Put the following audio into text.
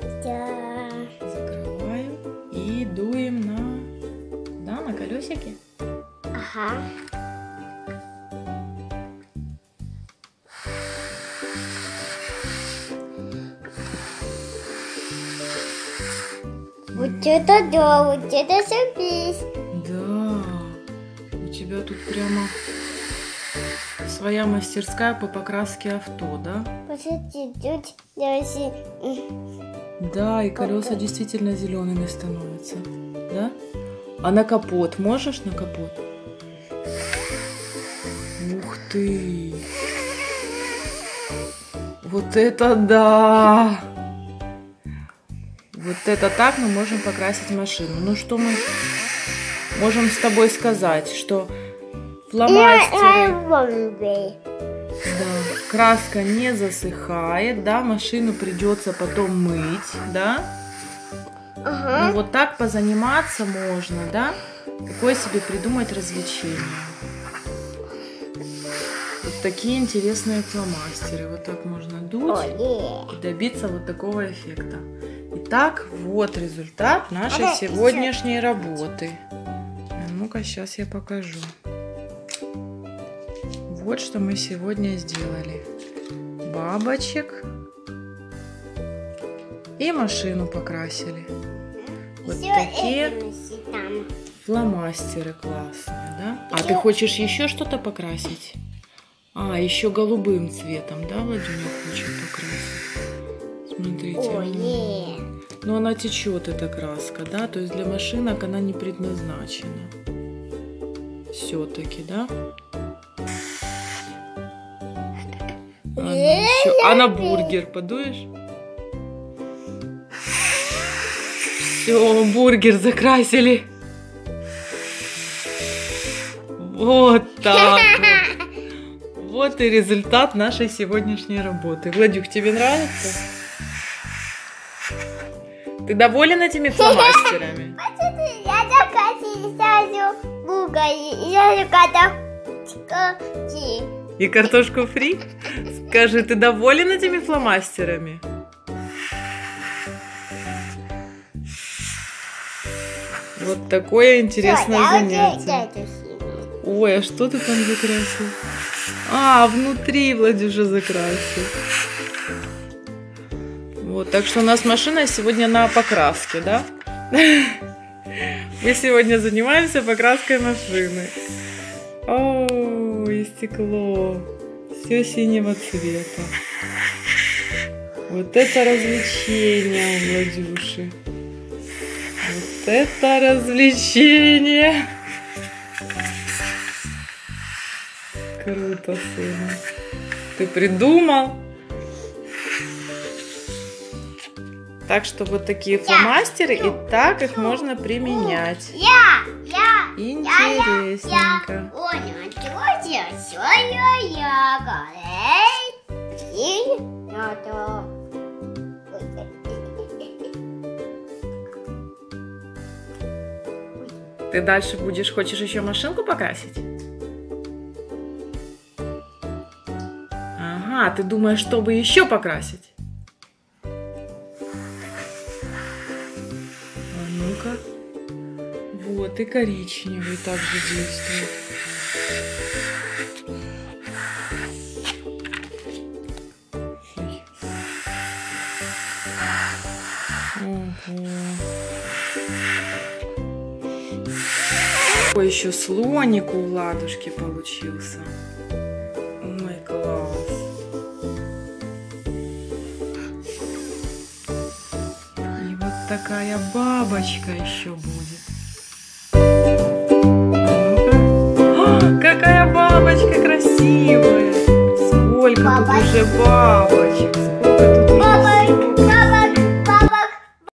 Да. Закрываем и дуем на колесики. Ага. Вот это да, вот это сюрприз. Да, у тебя тут прямо своя мастерская по покраске авто, да? Посмотрите, тут даже... Да, и колеса действительно зелеными становятся, да? А на капот можешь на капот? Ух ты! Вот это да! Вот это так мы можем покрасить машину. Ну что мы можем с тобой сказать, что фломастеры... Да, краска не засыхает, да, машину придется потом мыть, да? Ага. Ну вот так позаниматься можно, да? Какое себе придумать развлечение. Вот такие интересные фломастеры. Вот так можно дуть и добиться вот такого эффекта. Итак, вот результат нашей сегодняшней работы. Ну-ка, сейчас я покажу. Вот что мы сегодня сделали. Бабочек и машину покрасили. Вот такие фломастеры классные, да? А ты хочешь еще что-то покрасить? А, еще голубым цветом, да, Владимир хочет покрасить? Смотрите. Но она течет, эта краска, да? То есть для машинок она не предназначена. Все-таки, да? А на бургер подуешь? Все, бургер закрасили. Вот так вот. Вот и результат нашей сегодняшней работы. Владюк, тебе нравится? Ты доволен этими фломастерами? Я закрасила сразу бургер, я закрасила. И картошку фри? Скажи, ты доволен этими фломастерами? Вот такое интересное занятие. Ой, а что ты там закрасил? А, внутри Владюша закрасил. Вот, так что у нас машина сегодня на покраске, да? Мы сегодня занимаемся покраской машины. О, и стекло. Все синего цвета. Вот это развлечение у Владюши. Вот это развлечение. Круто, сына. Ты придумал? Так что вот такие фломастеры, и так их можно применять. Интересненько. Ты дальше хочешь еще машинку покрасить? Ага, ты думаешь, чтобы еще покрасить? А ну-ка. Вот, и коричневый также действует. Ой. Ого. Ой, еще слоник у Владушки получился. Ой, класс. И вот такая бабочка еще будет. О, какая бабочка красивая! Сколько тут уже бабочек!